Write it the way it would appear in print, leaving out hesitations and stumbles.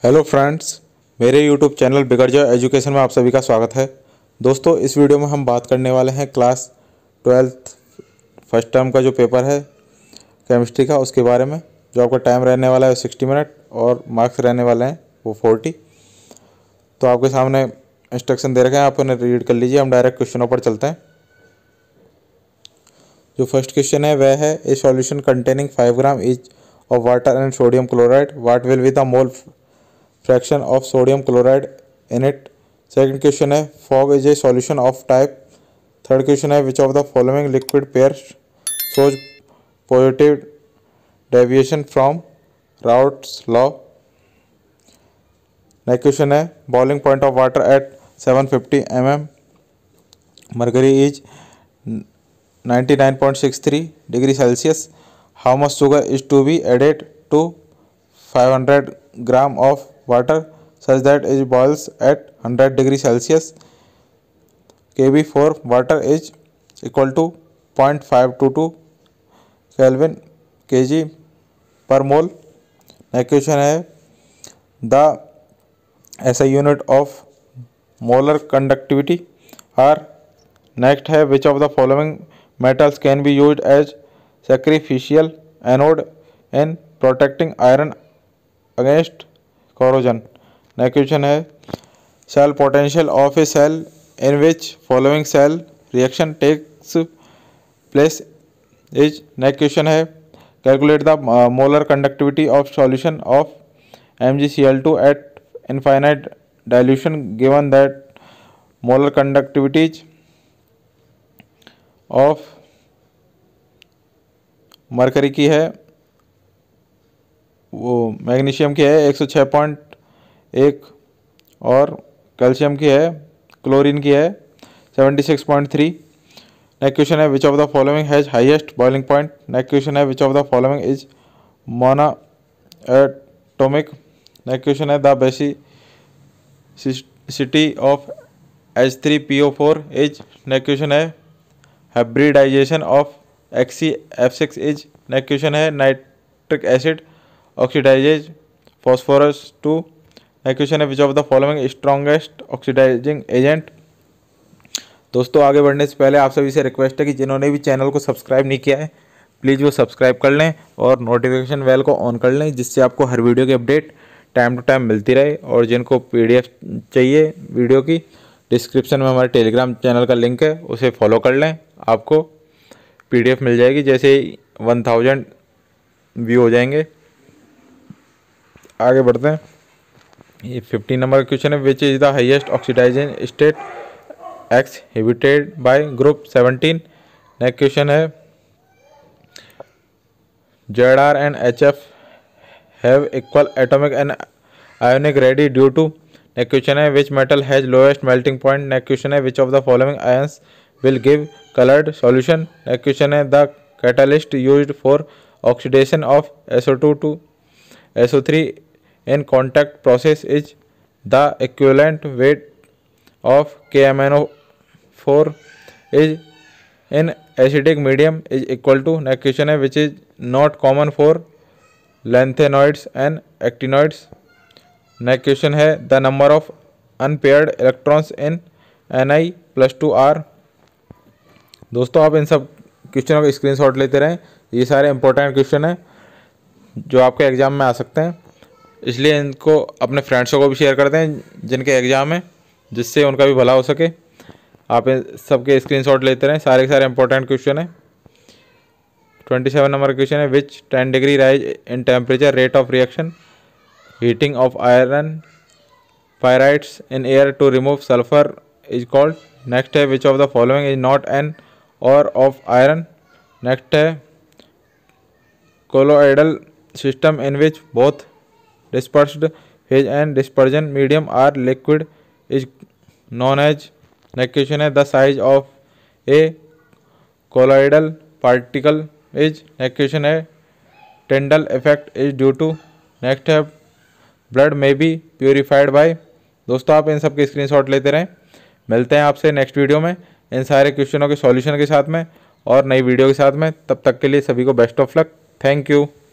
Hello friends, मेरे YouTube channel बिगड़ जाओ एजुकेशन में आप सभी का स्वागत है। दोस्तों, इस वीडियो में हम बात करने वाले हैं क्लास 12th फर्स्ट टर्म का जो पेपर है केमिस्ट्री का, उसके बारे में। जो आपका टाइम रहने वाला है 60 मिनट और मार्क्स रहने वाले हैं वो 40। तो आपके सामने इंस्ट्रक्शन दे रखे हैं, आप उन्हें रीड कर लीजिए। हम डायरेक्ट क्वेश्चनों पर चलते हैं। जो फर्स्ट क्वेश्चन है वह है, a solution containing 5 gram each of water and sodium chloride, what will be the mole fraction of sodium chloride in it. Second question है, fog is a solution of type. Third question है, which of the following liquid pairs shows positive deviation from Raoult's law. Next question है, boiling point of water at 750 mm. Mercury is 99.63 degree Celsius. How much sugar is to be added to 500 gram of water such that it boils at 100 degree Celsius? Kb for water is equal to 0.522 Kelvin kg per mole. Next question है, the SI unit of molar conductivity are. Next है, which of the following metals can be used as sacrificial anode in protecting iron against corrosion. Next question है, cell potential of a cell in which following cell reaction takes place is. Next question है, calculate the molar conductivity of solution of MgCl2 at infinite dilution given that molar conductivities of mercury की है, वो magnesium की है 106.1 और calcium की है, chlorine की है 76.3। नेक्स्ट क्वेश्चन है, which of the following has highest boiling point. Next question है, which of the following is mono atomic. Next question है, the basicity of H3PO4 is. Next question है, hybridization of XCF6 is. Next question है, nitric acid oxidizes phosphorus 2. Next question है, which of the following strongest oxidizing agent. दोस्तों, आगे बढ़ने से पहले आप सभी से रिक्वेस्ट है कि जिन्होंने भी चैनल को सब्सक्राइब नहीं किया है प्लीज़ वो सब्सक्राइब कर लें और नोटिफिकेशन बेल को ऑन कर लें, जिससे आपको हर वीडियो की अपडेट टाइम टू टाइम मिलती रहे। और जिनको PDF चाहिए वीडियो की, डिस्क्रिप्शन में हमारे टेलीग्राम चैनल का लिंक है, उसे फॉलो कर लें, आपको PDF मिल जाएगी जैसे ही 1000 व्यू हो जाएंगे। आगे बढ़ते हैं। ये 15 नंबर का क्वेश्चन है, which is the highest oxidizing state exhibited by group 17. Next question है, ZR and HF have equal atomic and ionic radii due to. Next question है, which metal has lowest melting point. Next question है, which of the following ions will give colored solution. Next question है, the catalyst used for oxidation of SO2 to SO3 in contact process is. The equivalent weight of KMnO4 is in acidic medium is equal to. Next question है, which is not common for lanthanoids and actinoids. Next question है, the number of unpaired electrons in Ni+2r. दोस्तों, आप इन सब क्वेश्चनों का screenshot लेते रहें। ये सारे इंपॉर्टेंट क्वेश्चन हैं जो आपके एग्ज़ाम में आ सकते हैं, इसलिए इनको अपने फ्रेंड्सों को भी शेयर कर दें जिनके एग्ज़ाम है, जिससे उनका भी भला हो सके। आप इन सबके स्क्रीनशॉट लेते रहें, सारे के सारे इंपॉर्टेंट क्वेश्चन है। 27 नंबर क्वेश्चन है, which 10 degree rise in temperature rate of reaction heating of iron pyrites in air to remove sulphur is called. Next है, which of the following is not an ore of iron. Next है, colloidal system in which both dispersed phase and dispersion medium are liquid is known as. Next question है, the size of a colloidal particle is. Next question है, Tyndall effect is due to. Next है, blood may be purified by. दोस्तों, आप इन सब के screenshot लेते रहें। मिलते हैं आपसे नेक्स्ट वीडियो में इन सारे क्वेश्चनों के सॉल्यूशन के साथ में और नई वीडियो के साथ में। तब तक के लिए सभी को best of luck. Thank you.